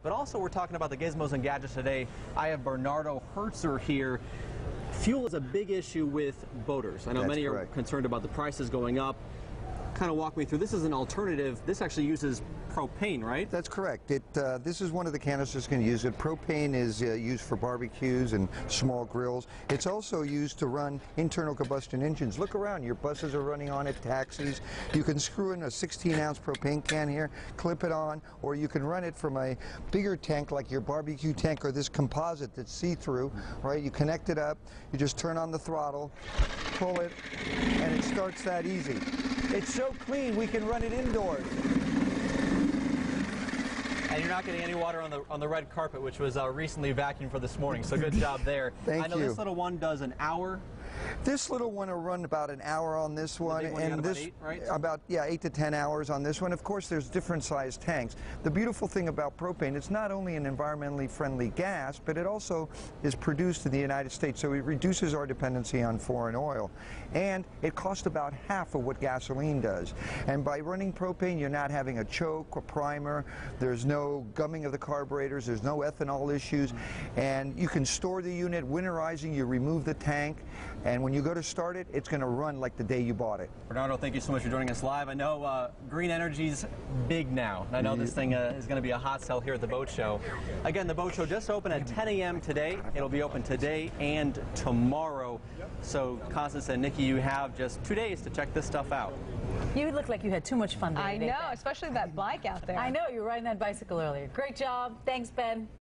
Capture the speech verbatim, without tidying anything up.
but also we're talking about the gizmos and gadgets today. I have Bernardo Herzer here. Fuel is a big issue with boaters. I know That's many correct. are concerned about the prices going up. Kind of walk me through. This is an alternative. This actually uses propane, right? That's correct. It, uh, this is one of the canisters can use it. Propane is uh, used for barbecues and small grills. It's also used to run internal combustion engines. Look around. Your buses are running on it, taxis. You can screw in a sixteen ounce propane can here, clip it on, or you can run it from a bigger tank like your barbecue tank or this composite that's see-through, right? You connect it up, you just turn on the throttle, pull it, and it starts that easy. It's so clean we can run it indoors. And you're not getting any water on the on the red carpet, which was uh, recently vacuumed for this morning. So good job there. Thank I know you. This little one does an hour. This little one will run about an hour on this one, The big one and you got this about eight, right? about yeah eight to ten hours on this one. Of course, there's different sized tanks. The beautiful thing about propane, it's not only an environmentally friendly gas, but it also is produced in the United States, so it reduces our dependency on foreign oil, and it costs about half of what gasoline does. And by running propane, you're not having a choke or primer. There's no gumming of the carburetors. There's no ethanol issues, and you can store the unit. Winterizing, you remove the tank, and when you go to start it, it's going to run like the day you bought it. Bernardo, thank you so much for joining us live. I know uh, green energy's big now. I know this thing uh, is going to be a hot sell here at the boat show. Again, the boat show just opened at ten A M today. It'll be open today and tomorrow. So, Constance and Nikki, you have just two days to check this stuff out. You look like you had too much fun today. I know, especially that bike out there. I know, you were riding that bicycle earlier. Great job. Thanks, Ben.